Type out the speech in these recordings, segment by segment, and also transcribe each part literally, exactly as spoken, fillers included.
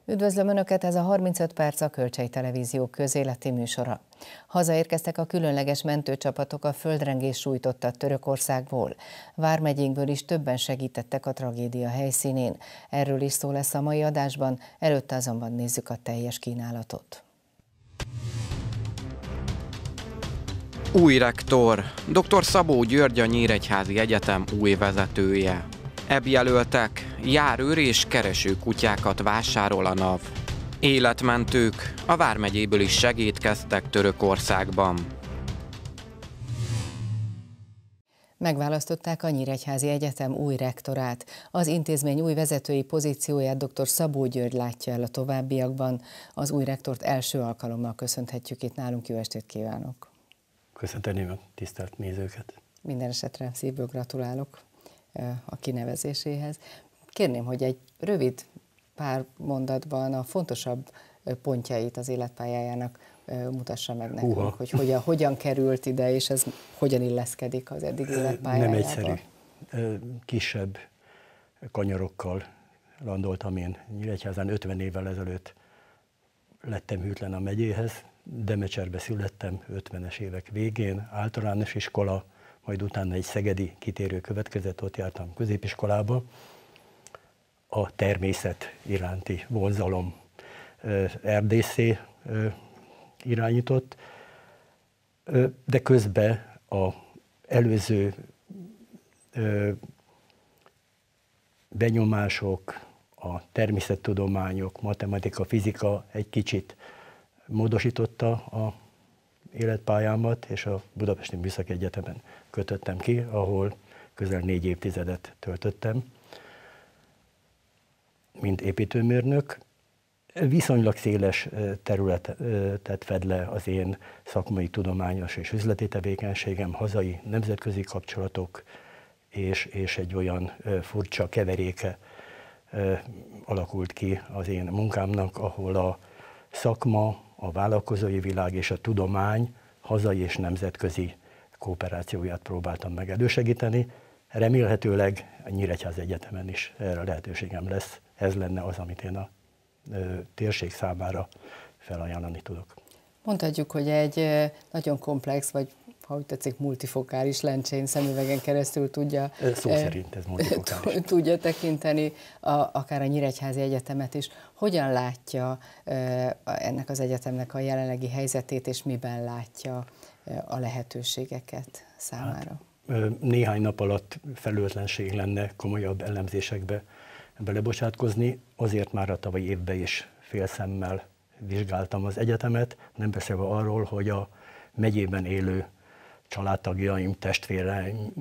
Üdvözlöm Önöket, ez a harmincöt perc a Kölcsey Televízió közéleti műsora. Hazaérkeztek a különleges mentőcsapatok a földrengés sújtotta Törökországból. Vármegyénkből is többen segítettek a tragédia helyszínén. Erről is szó lesz a mai adásban, előtte azonban nézzük a teljes kínálatot. Új rektor, dr. Szabó György, a Nyíregyházi Egyetem új vezetője. Ebb jelöltek, járőr és kereső kutyákat vásárol a NAV. Életmentők, a Vármegyéből is segítkeztek Törökországban. Megválasztották a Nyíregyházi Egyetem új rektorát. Az intézmény új vezetői pozícióját dr. Szabó György látja el a továbbiakban. Az új rektort első alkalommal köszönhetjük itt nálunk. Jó estét kívánok! Köszönteném a tisztelt nézőket! Minden esetre szívből gratulálok a kinevezéséhez. Kérném, hogy egy rövid pár mondatban a fontosabb pontjait az életpályájának mutassa meg nekünk, Uha. hogy hogyan, hogyan került ide, és ez hogyan illeszkedik az eddig életpályájába. Nem egyszerű. Kisebb kanyarokkal landoltam én Nyíregyházán. ötven évvel ezelőtt lettem hűtlen a megyéhez. Demecserbe születtem ötvenes évek végén, általános iskola, majd utána egy szegedi kitérő következett, ott jártam középiskolába. A természet iránti vonzalom erdészé irányított, de közben az előző benyomások, a természettudományok, matematika, fizika egy kicsit módosította a életpályámat, és a Budapesti Műszaki Egyetemen kötöttem ki, ahol közel négy évtizedet töltöttem, mint építőmérnök. Viszonylag széles területet fed le az én szakmai, tudományos és üzleti tevékenységem, hazai, nemzetközi kapcsolatok, és, és egy olyan furcsa keveréke alakult ki az én munkámnak, ahol a szakma, a vállalkozói világ és a tudomány hazai és nemzetközi kooperációját próbáltam meg elősegíteni. Remélhetőleg a Nyíregyházi Egyetemen is erre lehetőségem lesz. Ez lenne az, amit én a ö, térség számára felajánlani tudok. Mondhatjuk, hogy egy nagyon komplex, vagy ha úgy tetszik, multifokális lencsén szemüvegen keresztül tudja, Szó szerint ez multifokális. tudja tekinteni a, akár a Nyíregyházi Egyetemet is. Hogyan látja ennek az egyetemnek a jelenlegi helyzetét, és miben látja a lehetőségeket számára? Hát, néhány nap alatt felelőtlenség lenne komolyabb elemzésekbe belebocsátkozni, azért már a tavalyi évben is félszemmel vizsgáltam az egyetemet, nem beszélve arról, hogy a megyében élő családtagjaim, testvéreim,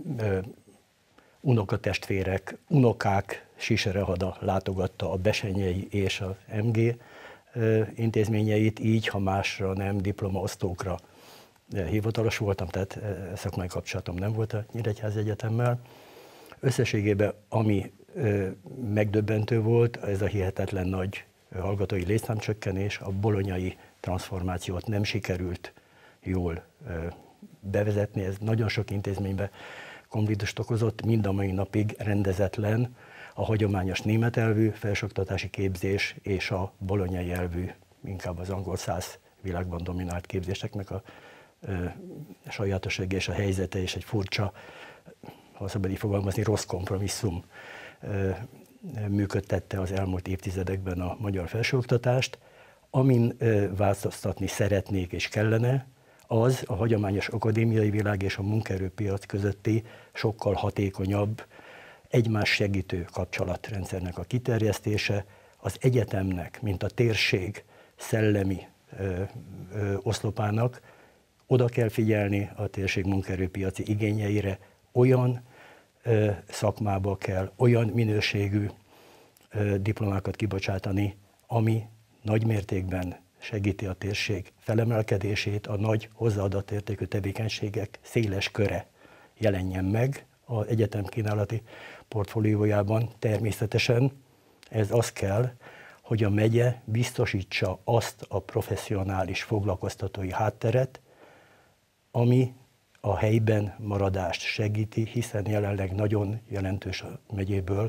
unokatestvérek, unokák siserehada látogatta a Besenyei és az em gé intézményeit, így, ha másra nem, diplomaosztókra hivatalos voltam, tehát szakmai kapcsolatom nem volt a Nyíregyházi Egyetemmel. Összességében, ami megdöbbentő volt, ez a hihetetlen nagy hallgatói létszámcsökkenés, a bolonyai transformációt nem sikerült jól bevezetni, ez nagyon sok intézményben konfliktust okozott, mind a mai napig rendezetlen a hagyományos német elvű felsőoktatási képzés és a bolonyai elvű, inkább az angol száz világban dominált képzéseknek a ö, sajátossága és a helyzete, és egy furcsa, ha szabad így fogalmazni, rossz kompromisszum ö, működtette az elmúlt évtizedekben a magyar felsőoktatást. Amin ö, változtatni szeretnék és kellene, az a hagyományos akadémiai világ és a munkaerőpiac közötti sokkal hatékonyabb, egymás segítő kapcsolatrendszernek a kiterjesztése, az egyetemnek, mint a térség szellemi ö, ö, oszlopának oda kell figyelni a térség munkaerőpiaci igényeire, olyan ö, szakmába kell, olyan minőségű ö, diplomákat kibocsátani, ami nagy mértékben segíti a térség felemelkedését, a nagy hozzáadott értékű tevékenységek széles köre jelenjen meg az egyetem kínálati portfóliójában. Természetesen ez az kell, hogy a megye biztosítsa azt a professzionális foglalkoztatói hátteret, ami a helyben maradást segíti, hiszen jelenleg nagyon jelentős a megyéből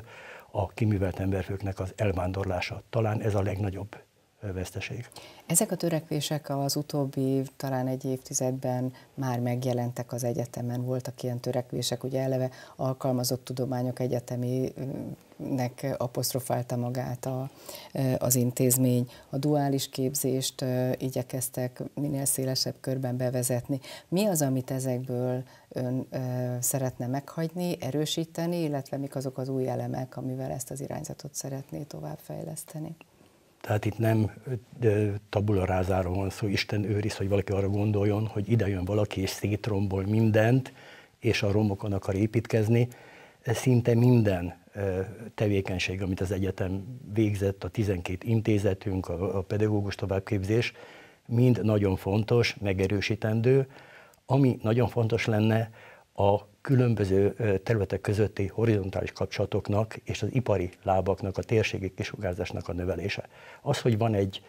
a kiművelt emberfőknek az elvándorlása. Talán ez a legnagyobb veszteség. Ezek a törekvések az utóbbi talán egy évtizedben már megjelentek az egyetemen, voltak ilyen törekvések, ugye eleve alkalmazott tudományok egyetemének apostrofálta magát a, az intézmény, a duális képzést igyekeztek minél szélesebb körben bevezetni. Mi az, amit ezekből ön szeretne meghagyni, erősíteni, illetve mik azok az új elemek, amivel ezt az irányzatot szeretné továbbfejleszteni? Tehát itt nem tabula rázáról van szó, Isten őriz, hogy valaki arra gondoljon, hogy ide jön valaki és szétrombol mindent, és a romokon akar építkezni. Szinte minden tevékenység, amit az egyetem végzett, a tizenkét intézetünk, a pedagógus továbbképzés, mind nagyon fontos, megerősítendő. Ami nagyon fontos lenne, a különböző területek közötti horizontális kapcsolatoknak és az ipari lábaknak, a térségi kisugárzásnak a növelése. Az, hogy van egy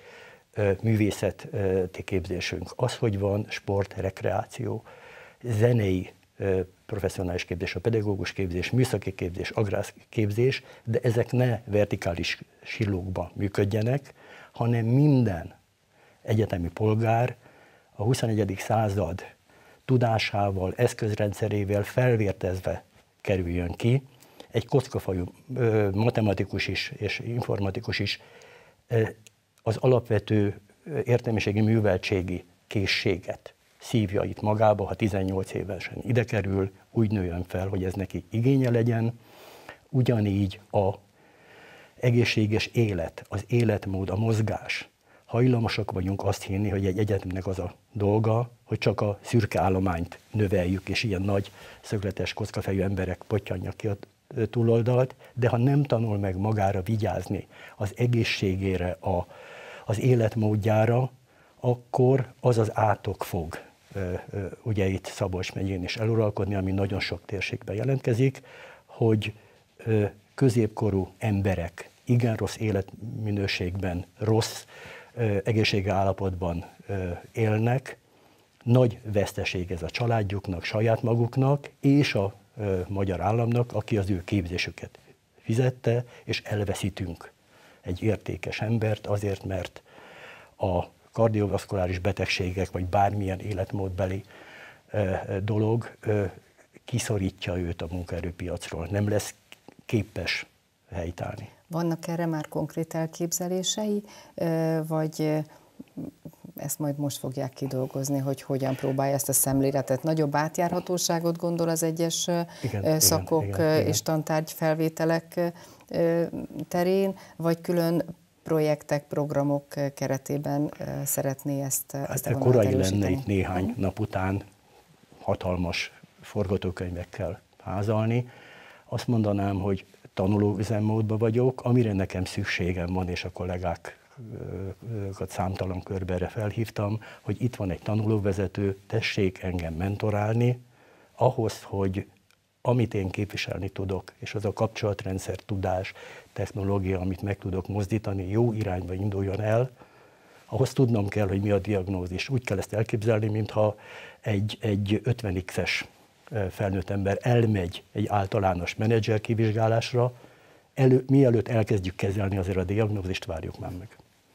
művészeti képzésünk, az, hogy van sport, rekreáció, zenei professzionális képzés, a pedagógus képzés, műszaki képzés, agrárképzés, de ezek ne vertikális silókba működjenek, hanem minden egyetemi polgár a huszonegyedik század tudásával, eszközrendszerével felvértezve kerüljön ki. Egy kockafajú matematikus is és informatikus is az alapvető értelmiségi műveltségi készséget szívja itt magába, ha tizennyolc évesen ide kerül, úgy nőjön fel, hogy ez neki igénye legyen. Ugyanígy a egészséges élet, az életmód, a mozgás. Hajlamosak vagyunk azt hinni, hogy egy egyetemnek az a dolga, hogy csak a szürke állományt növeljük, és ilyen nagy, szögletes, kockafejű emberek pottyanják ki a túloldalt, de ha nem tanul meg magára vigyázni, az egészségére, a, az életmódjára, akkor az az átok fog ugye itt Szabolcs megyén is eluralkodni, ami nagyon sok térségben jelentkezik, hogy középkorú emberek igen rossz életminőségben, rossz egészségi állapotban élnek, nagy veszteség ez a családjuknak, saját maguknak és a magyar államnak, aki az ő képzésüket fizette, és elveszítünk egy értékes embert azért, mert a kardiovaszkuláris betegségek, vagy bármilyen életmódbeli dolog kiszorítja őt a munkaerőpiacról, nem lesz képes helytállni. Vannak erre már konkrét elképzelései, vagy ezt majd most fogják kidolgozni, hogy hogyan próbálja ezt a szemléletet? Nagyobb átjárhatóságot gondol az egyes igen, szakok igen, igen, és tantárgyfelvételek terén, vagy külön projektek, programok keretében szeretné ezt, ezt a vonalat korai lenne itt néhány uh-huh. nap után hatalmas forgatókönyvekkel házalni. Azt mondanám, hogy tanuló üzemmódban vagyok, amire nekem szükségem van, és a kollégákat számtalan körbe erre felhívtam, hogy itt van egy tanulóvezető, tessék engem mentorálni, ahhoz, hogy amit én képviselni tudok, és az a kapcsolatrendszer, tudás, technológia, amit meg tudok mozdítani, jó irányba induljon el, ahhoz tudnom kell, hogy mi a diagnózis. Úgy kell ezt elképzelni, mintha egy, egy ötven x-es felnőtt ember elmegy egy általános menedzser kivizsgálásra, elő, mielőtt elkezdjük kezelni, azért a diagnózist várjuk már meg.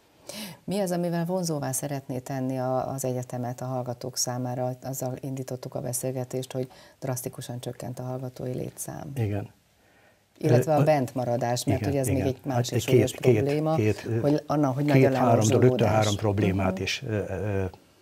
Mi az, amivel vonzóvá szeretné tenni az egyetemet a hallgatók számára? Azzal indítottuk a beszélgetést, hogy drasztikusan csökkent a hallgatói létszám. Igen. Illetve a bentmaradás, mert igen, ugye ez igen. még egy másik hát súlyos két, probléma, két, hogy annak, hogy nagy a lemorzsolódás. Három problémát uh-huh. is ö, ö,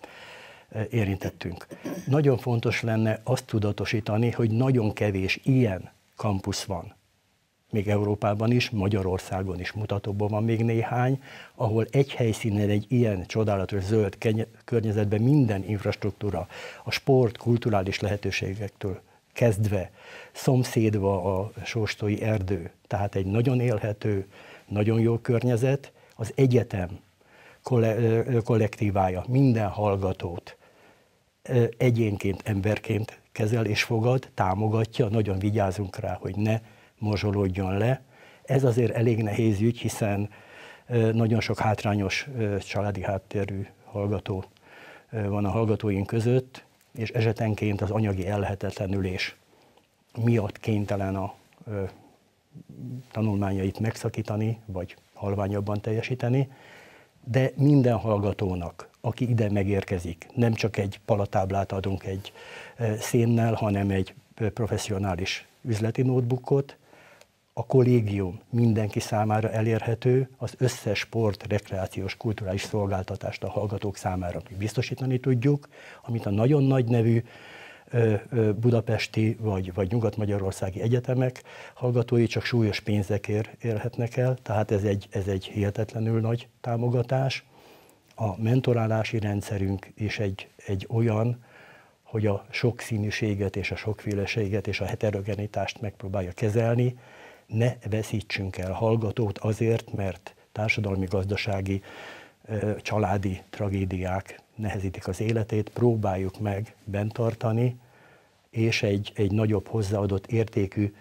ö, érintettünk. Nagyon fontos lenne azt tudatosítani, hogy nagyon kevés ilyen kampusz van. Még Európában is, Magyarországon is mutatóban van még néhány, ahol egy helyszínen egy ilyen csodálatos zöld környezetben minden infrastruktúra, a sport, kulturális lehetőségektől kezdve, szomszédva a sóstói erdő, tehát egy nagyon élhető, nagyon jó környezet, az egyetem kollektívája minden hallgatót egyénként, emberként kezel és fogad, támogatja, nagyon vigyázunk rá, hogy ne morzsolódjon le. Ez azért elég nehéz ügy, hiszen nagyon sok hátrányos családi háttérű hallgató van a hallgatóink között, és esetenként az anyagi ellehetetlenülés miatt kénytelen a tanulmányait megszakítani, vagy halványabban teljesíteni, de minden hallgatónak, aki ide megérkezik, nem csak egy palatáblát adunk egy szénnel, hanem egy professzionális üzleti notebookot. A kollégium mindenki számára elérhető, az összes sport, rekreációs, kulturális szolgáltatást a hallgatók számára biztosítani tudjuk, amit a nagyon nagy nevű budapesti vagy, vagy nyugat-magyarországi egyetemek hallgatói csak súlyos pénzekért érhetnek el, tehát ez egy, ez egy hihetetlenül nagy támogatás. A mentorálási rendszerünk is egy, egy olyan, hogy a sokszínűséget és a sokféleséget és a heterogenitást megpróbálja kezelni, ne veszítsünk el hallgatót azért, mert társadalmi-gazdasági, családi tragédiák nehezítik az életét, próbáljuk meg bent tartani, és egy, egy nagyobb hozzáadott értékű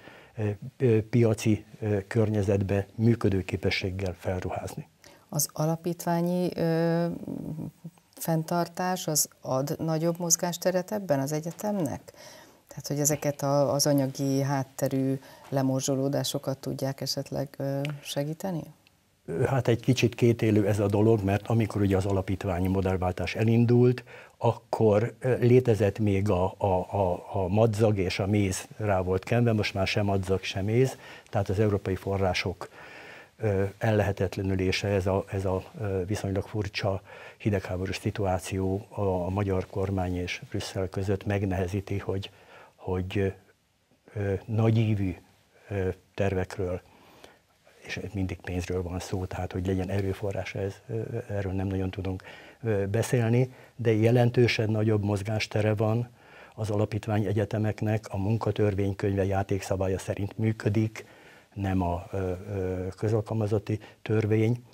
piaci környezetbe működőképességgel felruházni. Az alapítványi ö, fenntartás az ad nagyobb mozgásteret ebben az egyetemnek? Tehát, hogy ezeket a, az anyagi hátterű lemorzsolódásokat tudják esetleg ö, segíteni? Hát egy kicsit kétélű ez a dolog, mert amikor ugye az alapítványi modellváltás elindult, akkor létezett még a, a, a, a madzag és a méz rá volt kenve, most már sem madzag, sem méz, tehát az európai források ellehetetlenülése, ez a, ez a viszonylag furcsa hidegháborús szituáció a, a magyar kormány és Brüsszel között megnehezíti, hogy, hogy nagyívű tervekről, és mindig pénzről van szó, tehát hogy legyen erőforrás, ez, erről nem nagyon tudunk beszélni, de jelentősen nagyobb mozgástere van az alapítvány egyetemeknek, a munkatörvénykönyve játékszabálya szerint működik, nem a közalkalmazotti törvény.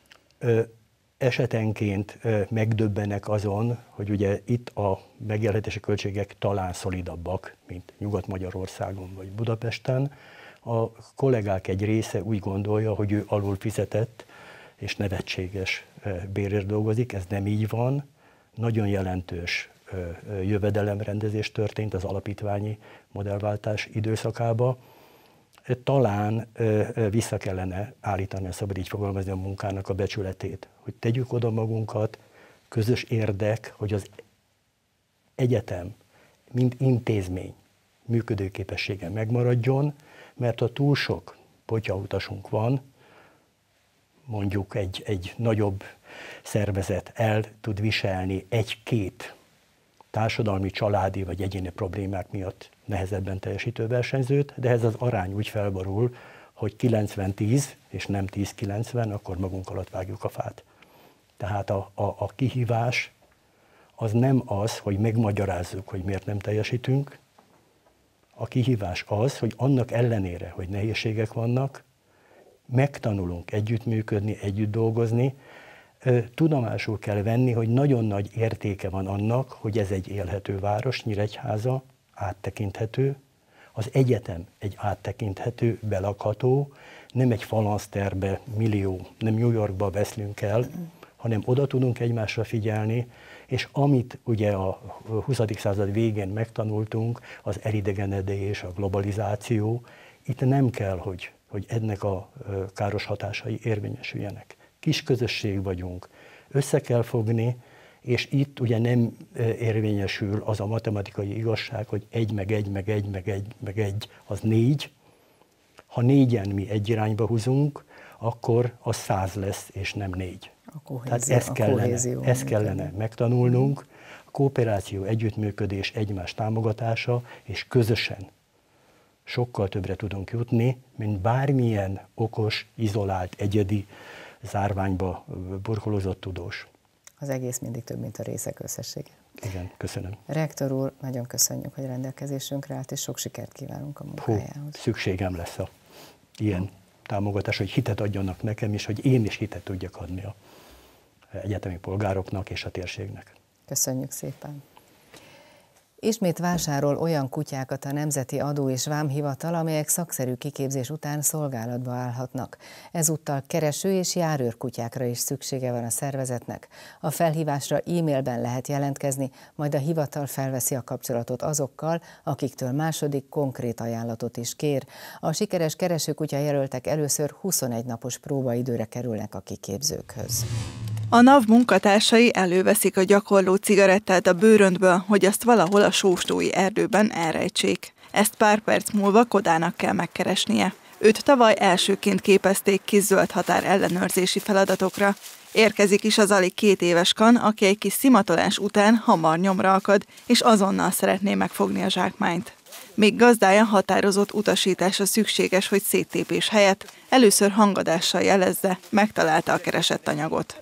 Esetenként megdöbbenek azon, hogy ugye itt a megélhetési költségek talán szolidabbak, mint Nyugat-Magyarországon vagy Budapesten. A kollégák egy része úgy gondolja, hogy ő alul fizetett és nevetséges bérért dolgozik, ez nem így van. Nagyon jelentős jövedelemrendezés történt az alapítványi modellváltás időszakában. Talán vissza kellene állítani, a szabad így fogalmazni, a munkának a becsületét, hogy tegyük oda magunkat, közös érdek, hogy az egyetem, mint intézmény működőképessége megmaradjon, mert ha túl sok potyautasunk van, mondjuk egy, egy nagyobb szervezet el tud viselni egy-két társadalmi, családi vagy egyéni problémák miatt nehezebben teljesítő versenyzőt, de ez az arány úgy felborul, hogy kilencven tíz és nem tíz kilencven, akkor magunk alatt vágjuk a fát. Tehát a, a, a kihívás az nem az, hogy megmagyarázzuk, hogy miért nem teljesítünk. A kihívás az, hogy annak ellenére, hogy nehézségek vannak, megtanulunk együttműködni, együtt dolgozni, tudomásul kell venni, hogy nagyon nagy értéke van annak, hogy ez egy élhető város, Nyíregyháza, áttekinthető, az egyetem egy áttekinthető, belakható, nem egy falanszterbe millió, nem New Yorkba veszlünk el, hanem oda tudunk egymásra figyelni, és amit ugye a huszadik század végén megtanultunk, az elidegenedés, a globalizáció, itt nem kell, hogy, hogy ennek a káros hatásai érvényesüljenek. Kis közösség vagyunk, össze kell fogni, és itt ugye nem érvényesül az a matematikai igazság, hogy egy, meg egy, meg egy, meg egy, meg egy, az négy. Ha négyen mi egy irányba húzunk, akkor az száz lesz, és nem négy. A kohézió, Tehát ezt kellene, kohézió, ezt kellene megtanulnunk, a kooperáció, együttműködés, egymás támogatása, és közösen sokkal többre tudunk jutni, mint bármilyen okos, izolált, egyedi, zárványba burkolózott tudós. Az egész mindig több, mint a részek összessége. Igen, köszönöm. Rektor úr, nagyon köszönjük, hogy rendelkezésünkre állt, és sok sikert kívánunk a munkájához. Hú, szükségem lesz a ilyen támogatás, hogy hitet adjanak nekem, és hogy én is hitet tudjak adni a egyetemi polgároknak és a térségnek. Köszönjük szépen. Ismét vásárol olyan kutyákat a Nemzeti Adó és Vámhivatal, amelyek szakszerű kiképzés után szolgálatba állhatnak. Ezúttal kereső és járőr kutyákra is szüksége van a szervezetnek. A felhívásra e-mailben lehet jelentkezni, majd a hivatal felveszi a kapcsolatot azokkal, akiktől második konkrét ajánlatot is kér. A sikeres keresőkutya jelöltek először huszonegy napos próbaidőre kerülnek a kiképzőkhöz. A NAV munkatársai előveszik a gyakorló cigarettát a bőröntből, hogy azt valahol a sóstói erdőben elrejtsék. Ezt pár perc múlva Kodának kell megkeresnie. Őt tavaly elsőként képezték ki zöld határ ellenőrzési feladatokra. Érkezik is az alig két éves kan, aki egy kis szimatolás után hamar nyomra akad, és azonnal szeretné megfogni a zsákmányt. Még gazdája határozott utasítása szükséges, hogy széttépés helyett először hangadással jelezze, megtalálta a keresett anyagot.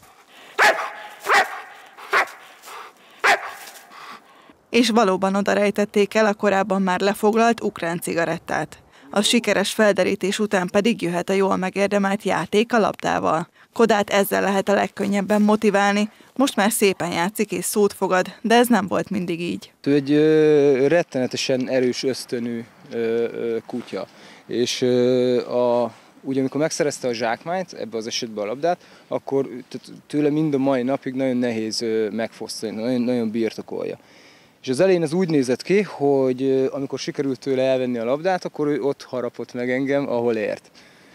És valóban oda rejtették el a korábban már lefoglalt ukrán cigarettát. A sikeres felderítés után pedig jöhet a jól megérdemelt játék a labdával. Kodát ezzel lehet a legkönnyebben motiválni, most már szépen játszik és szót fogad, de ez nem volt mindig így. Ő egy ö, rettenetesen erős ösztönű ö, ö, kutya, és ö, a Úgy, amikor megszerezte a zsákmányt, ebbe az esetben a labdát, akkor tőle mind a mai napig nagyon nehéz megfosztani, nagyon, nagyon birtokolja. És az elején ez úgy nézett ki, hogy amikor sikerült tőle elvenni a labdát, akkor ő ott harapott meg engem, ahol ért.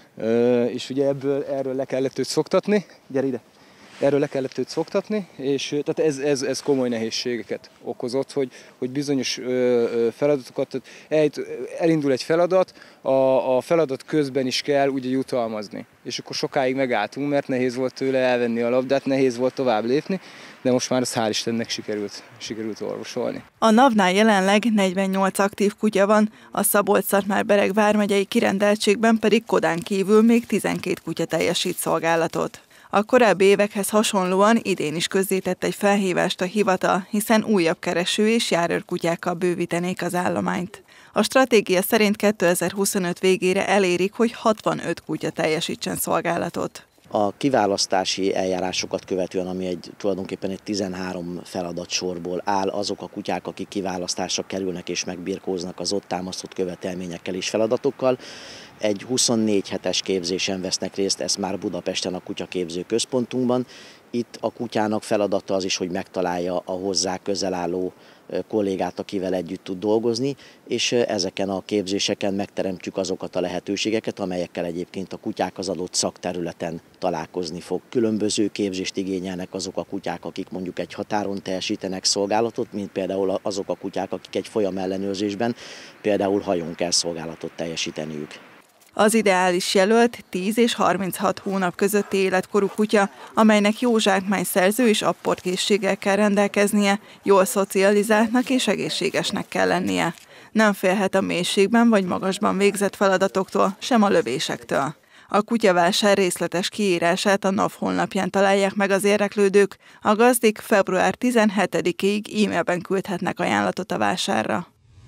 És ugye ebből, erről le kellett őt szoktatni, gyere ide! Erről le kellett őt szoktatni, és tehát ez, ez, ez komoly nehézségeket okozott, hogy, hogy bizonyos feladatokat, tehát elindul egy feladat, a, a feladat közben is kell ugye jutalmazni. És akkor sokáig megálltunk, mert nehéz volt tőle elvenni a labdát, nehéz volt tovább lépni, de most már ez hál' Istennek sikerült, sikerült orvosolni. A NAV-nál jelenleg negyvennyolc aktív kutya van, a Szabolcs-Szatmár-Bereg vármegyei kirendeltségben pedig Kodán kívül még tizenkét kutya teljesít szolgálatot. A korábbi évekhez hasonlóan idén is közzétett egy felhívást a hivatal, hiszen újabb kereső és járőrkutyákkal bővítenék az állományt. A stratégia szerint kétezer-huszonöt végére elérik, hogy hatvanöt kutya teljesítsen szolgálatot. A kiválasztási eljárásokat követően, ami egy, tulajdonképpen egy tizenhárom feladatsorból áll, azok a kutyák, akik kiválasztásra kerülnek és megbirkóznak az ott támasztott követelményekkel és feladatokkal, egy huszonnégy hetes képzésen vesznek részt, ez már Budapesten a kutyaképző központunkban. Itt a kutyának feladata az is, hogy megtalálja a hozzá közel álló kollégát, akivel együtt tud dolgozni, és ezeken a képzéseken megteremtjük azokat a lehetőségeket, amelyekkel egyébként a kutyák az adott szakterületen találkozni fog. Különböző képzést igényelnek azok a kutyák, akik mondjuk egy határon teljesítenek szolgálatot, mint például azok a kutyák, akik egy folyamellenőrzésben például hajón kell szolgálatot teljesíteniük. Az ideális jelölt tíz és harminchat hónap közötti életkorú kutya, amelynek jó zsákmányszerző és apportkészséggel kell rendelkeznie, jól szocializáltnak és egészségesnek kell lennie. Nem félhet a mélységben vagy magasban végzett feladatoktól, sem a lövésektől. A kutyavásár részletes kiírását a NAV honlapján találják meg az érdeklődők, a gazdik február tizenhetedikéig e-mailben küldhetnek ajánlatot a vásárra.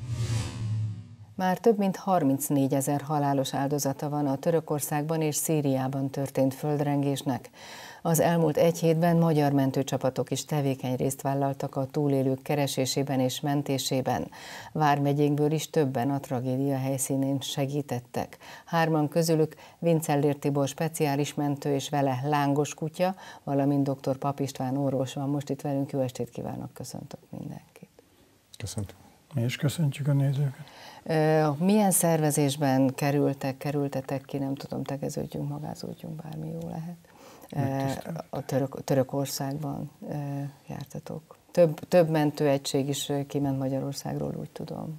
Már több mint harmincnégyezer halálos áldozata van a Törökországban és Szíriában történt földrengésnek. Az elmúlt egy hétben magyar mentőcsapatok is tevékeny részt vállaltak a túlélők keresésében és mentésében. Vármegyénkből is többen a tragédia helyszínén segítettek. Hárman közülük Vincellér Tibor speciális mentő és vele lángos kutya, valamint dr. Pap István orvos van most itt velünk. Jó estét kívánok, köszöntök mindenkit. Köszöntöm. Mi is köszöntjük a nézőket. Milyen szervezésben kerültek, kerültetek ki, nem tudom, tegeződjünk, magázódjunk, bármi jó lehet. A Török, Törökországban jártatok. Több, több mentőegység is kiment Magyarországról, úgy tudom.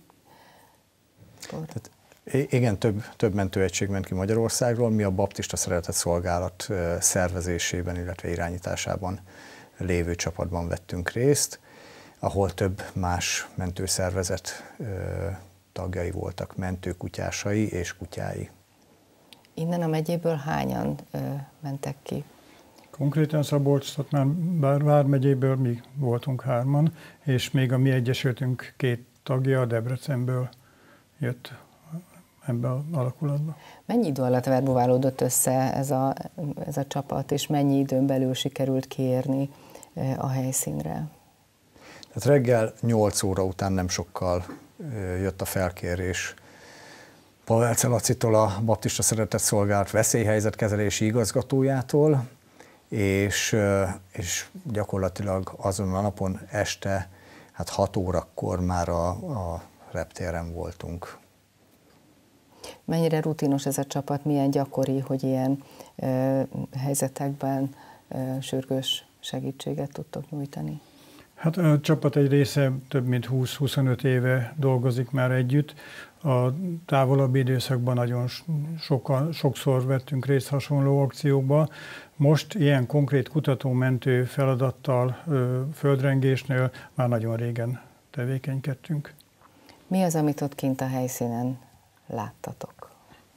Tehát, igen, több, több mentőegység ment ki Magyarországról. Mi a Baptista Szeretett Szolgálat szervezésében, illetve irányításában lévő csapatban vettünk részt, ahol több más mentőszervezet tagjai voltak, mentőkutyásai és kutyái. Innen a megyéből hányan ö, mentek ki? Konkrétan Szabolcs-Szatmár vármegyéből mi voltunk hárman, és még a mi egyesültünk két tagja a Debrecenből jött ebbe az alakulatba. Mennyi idő alatt verbuválódott össze ez a, ez a csapat, és mennyi időn belül sikerült kiérni a helyszínre? Hát reggel nyolc óra után nem sokkal jött a felkérés Pavelce Lacitól, a Baptista Szeretett Szolgálat veszélyhelyzetkezelési igazgatójától, és, és gyakorlatilag azon a napon este, hát hat órakor már a, a reptéren voltunk. Mennyire rutinos ez a csapat, milyen gyakori, hogy ilyen ö, helyzetekben ö, sürgős segítséget tudtok nyújtani? Hát a csapat egy része több mint húsz-huszonöt éve dolgozik már együtt. A távolabbi időszakban nagyon sokan, sokszor vettünk részt hasonló akciókba. Most ilyen konkrét kutató-mentő feladattal, földrengésnél már nagyon régen tevékenykedtünk. Mi az, amit ott kint a helyszínen láttatok?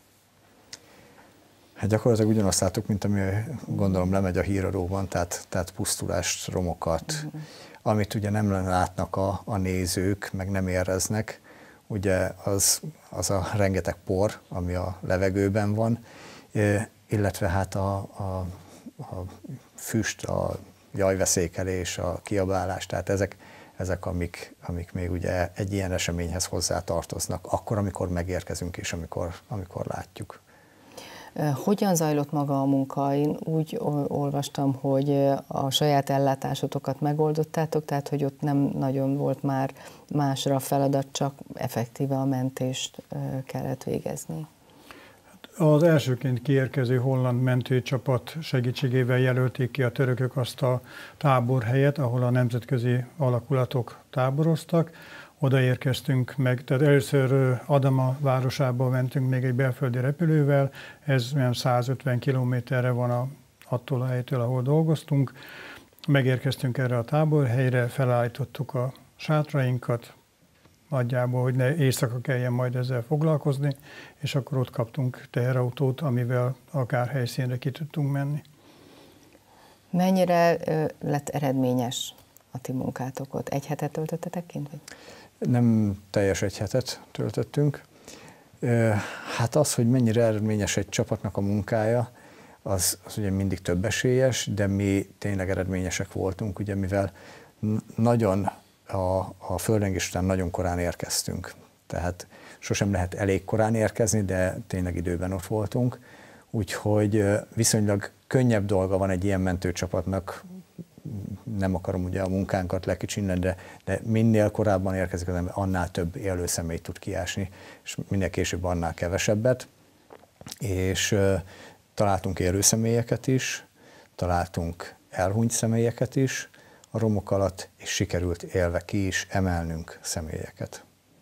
Hát gyakorlatilag ugyanazt láttuk, mint ami gondolom lemegy a híradóban, tehát, tehát pusztulást, romokat, uh-huh. amit ugye nem látnak a, a nézők, meg nem éreznek, ugye az, az a rengeteg por, ami a levegőben van, illetve hát a, a, a füst, a jajveszékelés, a kiabálás, tehát ezek, ezek amik, amik még ugye egy ilyen eseményhez hozzátartoznak, akkor, amikor megérkezünk és amikor, amikor látjuk. Hogyan zajlott maga a munka? Én úgy olvastam, hogy a saját ellátásotokat megoldottátok, tehát hogy ott nem nagyon volt már másra a feladat, csak effektíve a mentést kellett végezni. Az elsőként kiérkező holland mentőcsapat segítségével jelölték ki a törökök azt a táborhelyet, ahol a nemzetközi alakulatok táboroztak. Oda érkeztünk meg, tehát először Adama városába mentünk még egy belföldi repülővel, ez olyan százötven kilométerre van a, attól a helytől, ahol dolgoztunk. Megérkeztünk erre a táborhelyre, felállítottuk a sátrainkat, nagyjából, hogy ne éjszaka kelljen majd ezzel foglalkozni, és akkor ott kaptunk teherautót, amivel akár helyszínre ki tudtunk menni. Mennyire lett eredményes a ti munkátok ott? Egy hetet töltöttetek kint? Vagy? Nem teljes egy hetet töltöttünk. Hát az, hogy mennyire eredményes egy csapatnak a munkája, az, az ugye mindig több esélyes, de mi tényleg eredményesek voltunk, ugye mivel nagyon a, a földrengés után nagyon korán érkeztünk. Tehát sosem lehet elég korán érkezni, de tényleg időben ott voltunk. Úgyhogy viszonylag könnyebb dolga van egy ilyen mentőcsapatnak, nem akarom ugye a munkánkat lekicsinni, de, de minél korábban érkezik az ember, annál több élő személyt tud kiásni, és minél később annál kevesebbet. És uh, találtunk élő személyeket is, találtunk elhunyt személyeket is a romok alatt, és sikerült élve ki is emelnünk személyeket.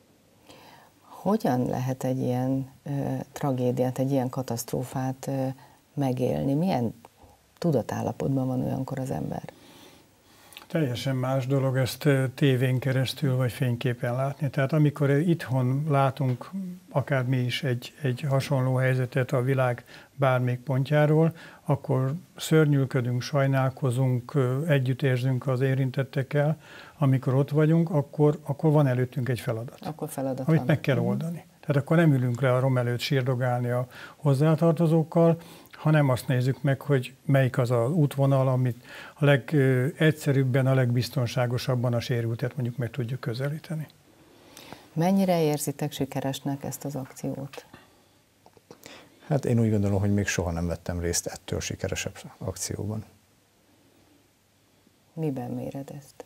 Hogyan lehet egy ilyen uh, tragédiát, egy ilyen katasztrófát uh, megélni? Milyen tudatállapotban van olyankor az ember? Teljesen más dolog ezt tévén keresztül vagy fényképen látni. Tehát amikor itthon látunk akár mi is egy, egy hasonló helyzetet a világ bármelyik pontjáról, akkor szörnyűködünk, sajnálkozunk, együttérzünk az érintettekkel. Amikor ott vagyunk, akkor, akkor van előttünk egy feladat, akkor feladat amit van. meg kell oldani. Tehát akkor nem ülünk le a rom előtt sírdogálni a hozzátartozókkal, hanem azt nézzük meg, hogy melyik az az útvonal, amit a legegyszerűbben, a legbiztonságosabban a sérültet mondjuk meg tudjuk közelíteni. Mennyire érzitek sikeresnek ezt az akciót? Hát én úgy gondolom, hogy még soha nem vettem részt ettől sikeresebb akcióban. Miben méred ezt?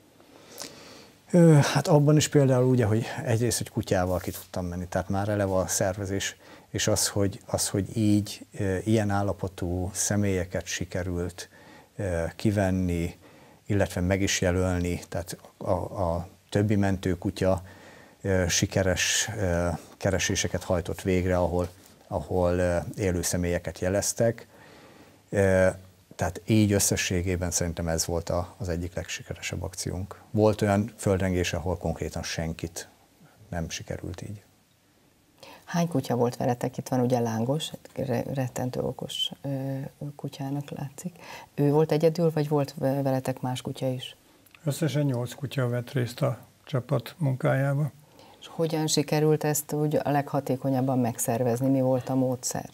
Hát abban is például ugye, hogy egyrészt, hogy kutyával ki tudtam menni, tehát már eleve a szervezés, és az, hogy, az, hogy így ilyen állapotú személyeket sikerült kivenni, illetve meg is jelölni, tehát a, a többi mentőkutya sikeres kereséseket hajtott végre, ahol, ahol élő személyeket jeleztek. Tehát így összességében szerintem ez volt az egyik legsikeresebb akciónk. Volt olyan földrengés, ahol konkrétan senkit nem sikerült így. Hány kutya volt veletek? Itt van ugye Lángos, rettentő okos kutyának látszik. Ő volt egyedül, vagy volt veletek más kutya is? Összesen nyolc kutya vett részt a csapat munkájába. És hogyan sikerült ezt úgy a leghatékonyabban megszervezni? Mi volt a módszer?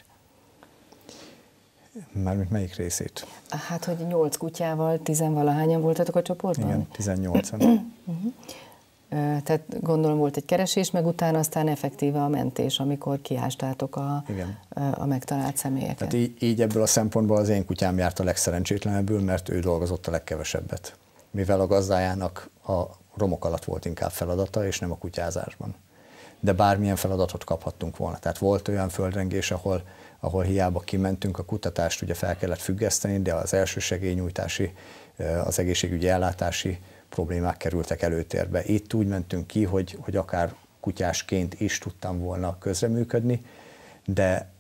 Mármint melyik részét? Hát, hogy nyolc kutyával, tizenvalahányan voltatok a csoportban? Igen, tizennyolcan. Uh-huh. Tehát gondolom volt egy keresés, meg utána aztán effektíve a mentés, amikor kiástátok a, a megtalált személyeket. Tehát így, így ebből a szempontból az én kutyám járt a legszerencsétlenebbül, mert ő dolgozott a legkevesebbet. Mivel a gazdájának a romok alatt volt inkább feladata, és nem a kutyázásban. De bármilyen feladatot kaphattunk volna. Tehát volt olyan földrengés, ahol, ahol hiába kimentünk, a kutatást ugye fel kellett függeszteni, de az elsősegélynyújtási, az egészségügyi ellátási problémák kerültek előtérbe. Itt úgy mentünk ki, hogy, hogy akár kutyásként is tudtam volna közreműködni, de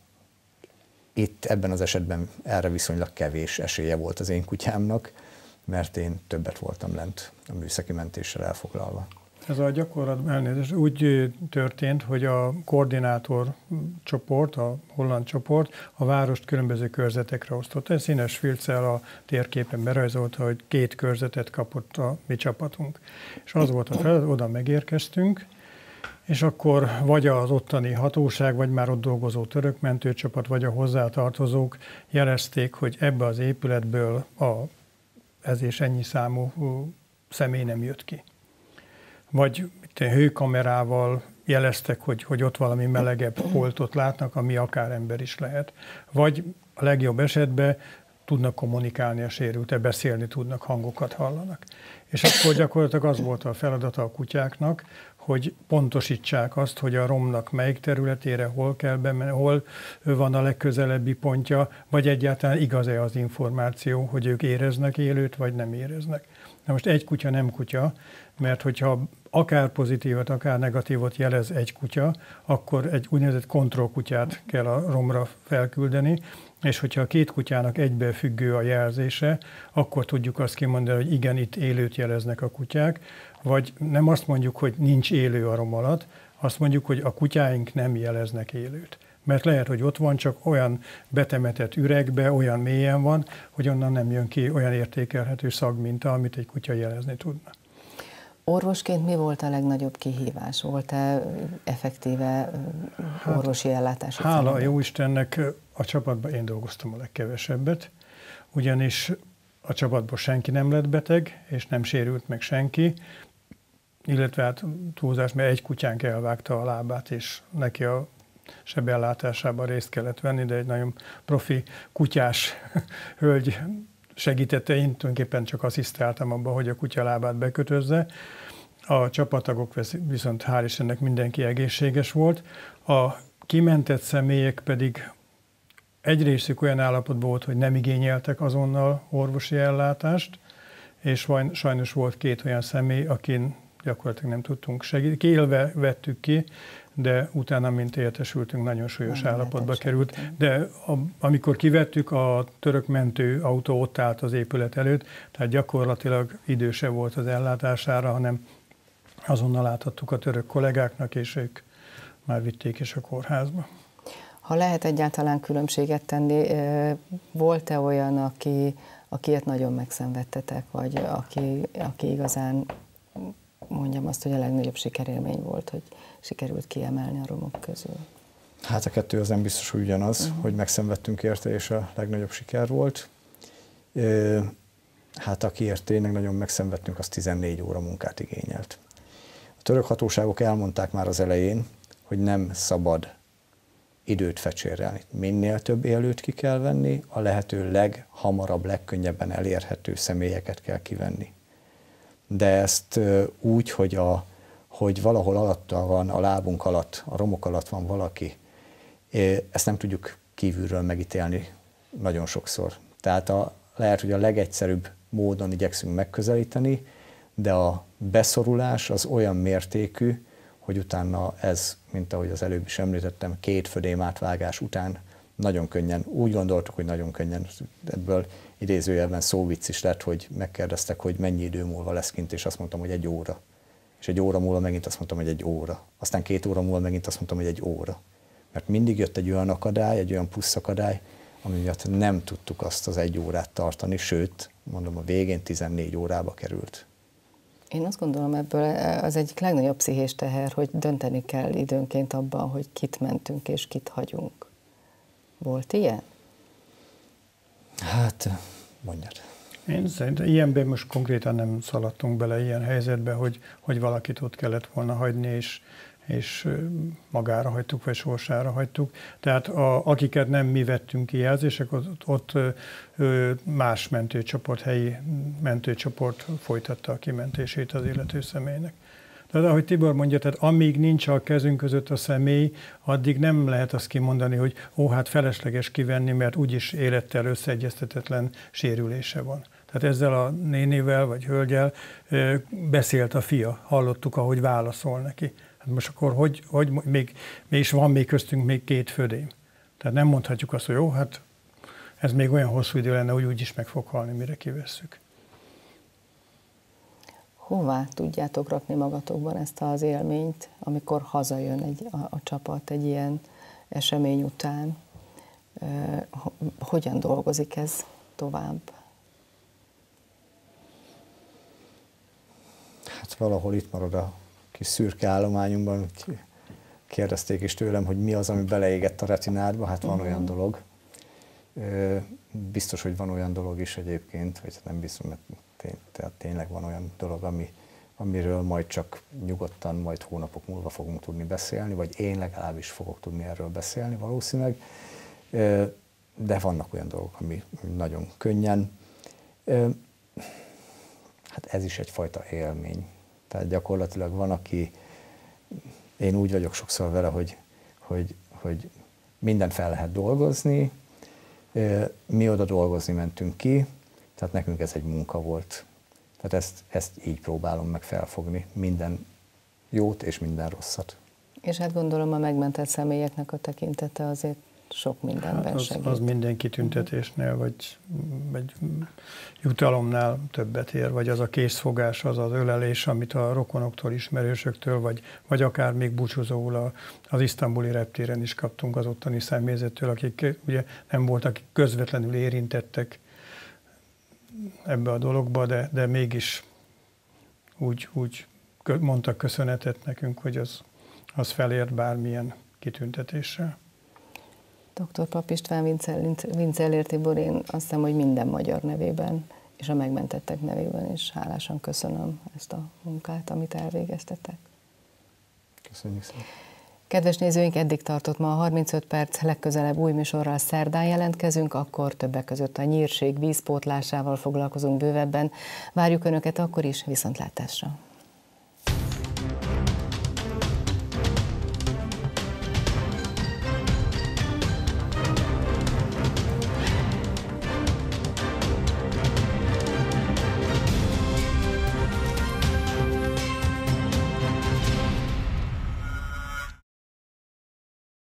itt ebben az esetben erre viszonylag kevés esélye volt az én kutyámnak, mert én többet voltam lent a műszaki mentéssel elfoglalva. Ez a gyakorlatban elnézést úgy történt, hogy a koordinátor csoport, a holland csoport a várost különböző körzetekre osztott. Ez színes filccel a térképen berajzolta, hogy két körzetet kapott a mi csapatunk. És az volt a feladat, oda megérkeztünk, és akkor vagy az ottani hatóság, vagy már ott dolgozó török mentőcsapat, vagy a hozzátartozók jelezték, hogy ebbe az épületből a, ez és ennyi számú személy nem jött ki. Vagy hőkamerával jeleztek, hogy, hogy ott valami melegebb holtot látnak, ami akár ember is lehet. Vagy a legjobb esetben tudnak kommunikálni a sérültek, beszélni tudnak, hangokat hallanak. És akkor gyakorlatilag az volt a feladata a kutyáknak, hogy pontosítsák azt, hogy a romnak melyik területére hol kell bemenni, hol van a legközelebbi pontja, vagy egyáltalán igaz-e az információ, hogy ők éreznek élőt, vagy nem éreznek. Na most egy kutya nem kutya, mert hogyha akár pozitívat, akár negatívot jelez egy kutya, akkor egy úgynevezett kontrollkutyát kell a romra felküldeni, és hogyha a két kutyának egybefüggő a jelzése, akkor tudjuk azt kimondani, hogy igen, itt élőt jeleznek a kutyák, vagy nem azt mondjuk, hogy nincs élő a rom alatt, azt mondjuk, hogy a kutyáink nem jeleznek élőt. Mert lehet, hogy ott van, csak olyan betemetett üregbe, olyan mélyen van, hogy onnan nem jön ki olyan értékelhető szagminta, amit egy kutya jelezni tudna. Orvosként mi volt a legnagyobb kihívás? Volt-e effektíve orvosi ellátási? Hát, hála a Jóistennek a csapatban én dolgoztam a legkevesebbet, ugyanis a csapatban senki nem lett beteg, és nem sérült meg senki, illetve hát túlzás, mert egy kutyánk elvágta a lábát, és neki a sebellátásában részt kellett venni, de egy nagyon profi kutyás hölgy segítette, én tulajdonképpen csak asszisztáltam abban, hogy a kutya lábát bekötözze. A csapattagok viszont hál' Istennek mindenki egészséges volt. A kimentett személyek pedig egy részük olyan állapotban volt, hogy nem igényeltek azonnal orvosi ellátást, és sajnos volt két olyan személy, akin gyakorlatilag nem tudtunk segíteni. Kiélve vettük ki, de utána, mint értesültünk, nagyon súlyos nem állapotba került. De a, amikor kivettük, a török mentő autó ott állt az épület előtt, tehát gyakorlatilag idő se volt az ellátására, hanem azonnal átadtuk a török kollégáknak, és ők már vitték is a kórházba. Ha lehet egyáltalán különbséget tenni, volt-e olyan, aki, akiért nagyon megszenvedtetek, vagy aki, aki igazán, mondjam azt, hogy a legnagyobb sikerélmény volt, hogy sikerült kiemelni a romok közül? Hát a kettő az nem biztos, hogy ugyanaz, uh-huh. hogy megszenvedtünk érte, és a legnagyobb siker volt. Hát akiért tényleg nagyon megszenvedtünk, az tizennégy óra munkát igényelt. A török hatóságok elmondták már az elején, hogy nem szabad időt fecsérelni. Minél több élőt ki kell venni, a lehető leghamarabb, legkönnyebben elérhető személyeket kell kivenni. De ezt úgy, hogy, a, hogy valahol alatta van, a lábunk alatt, a romok alatt van valaki, ezt nem tudjuk kívülről megítélni nagyon sokszor. Tehát a, lehet, hogy a legegyszerűbb módon igyekszünk megközelíteni, de a beszorulás az olyan mértékű, hogy utána ez, mint ahogy az előbb is említettem, két födém átvágás után nagyon könnyen, úgy gondoltuk, hogy nagyon könnyen, ebből idézőjelben szóvicc is lett, hogy megkérdeztek, hogy mennyi idő múlva lesz kint, és azt mondtam, hogy egy óra. És egy óra múlva megint azt mondtam, hogy egy óra. Aztán két óra múlva megint azt mondtam, hogy egy óra. Mert mindig jött egy olyan akadály, egy olyan plusz akadály, ami miatt nem tudtuk azt az egy órát tartani, sőt, mondom, a végén tizennégy órába került. Én azt gondolom, ebből az egyik legnagyobb pszichés teher, hogy dönteni kell időnként abban, hogy kit mentünk és kit hagyunk. Volt ilyen? Hát, mondjad. Én szerintem ilyenben most konkrétan nem szaladtunk bele ilyen helyzetbe, hogy, hogy valakit ott kellett volna hagyni, és, és magára hagytuk, vagy sorsára hagytuk. Tehát a, akiket nem mi vettünk ki jelzések, ott, ott más mentőcsoport, helyi mentőcsoport folytatta a kimentését az illető személynek. Tehát ahogy Tibor mondja, tehát amíg nincs a kezünk között a személy, addig nem lehet azt kimondani, hogy ó, hát felesleges kivenni, mert úgyis élettel összeegyeztetetlen sérülése van. Tehát ezzel a nénivel vagy hölgyel beszélt a fia, hallottuk, ahogy válaszol neki. Hát most akkor hogy, hogy még, és van még köztünk még két födém. Tehát nem mondhatjuk azt, hogy jó, hát ez még olyan hosszú idő lenne, hogy úgyis meg fog halni, mire kivesszük. Hová tudjátok rakni magatokban ezt az élményt, amikor hazajön egy, a, a csapat egy ilyen esemény után? Hogyan dolgozik ez tovább? Hát valahol itt marad a kis szürke állományunkban. Kérdezték is tőlem, hogy mi az, ami beleégett a retinádba. Hát van uh-huh. olyan dolog. Biztos, hogy van olyan dolog is egyébként, vagy nem biztos, mert tehát tényleg van olyan dolog, ami, amiről majd csak nyugodtan, majd hónapok múlva fogunk tudni beszélni, vagy én legalábbis fogok tudni erről beszélni valószínűleg. De vannak olyan dolgok, ami nagyon könnyen. Hát ez is egyfajta élmény. Tehát gyakorlatilag van, aki, én úgy vagyok sokszor vele, hogy, hogy, hogy mindent fel lehet dolgozni. Mi oda dolgozni mentünk ki, tehát nekünk ez egy munka volt. Tehát ezt, ezt így próbálom meg felfogni, minden jót és minden rosszat. És hát gondolom a megmentett személyeknek a tekintete azért sok mindenben hát az, segít. Az minden kitüntetésnél, vagy, vagy jutalomnál többet ér, vagy az a készfogás, az az ölelés, amit a rokonoktól, ismerősöktől, vagy, vagy akár még búcsúzóul a, az isztambuli reptéren is kaptunk az ottani személyzettől, akik ugye nem voltak közvetlenül érintettek ebbe a dologba, de, de mégis úgy, úgy mondtak köszönetet nekünk, hogy az, az felért bármilyen kitüntetéssel. doktor Papp István, Vincellér Tibor, én azt hiszem, hogy minden magyar nevében és a megmentettek nevében is hálásan köszönöm ezt a munkát, amit elvégeztetek. Köszönjük szépen. Kedves nézőink, eddig tartott ma a harmincöt perc, legközelebb új műsorral szerdán jelentkezünk, akkor többek között a nyírség vízpótlásával foglalkozunk bővebben. Várjuk Önöket akkor is, viszontlátásra!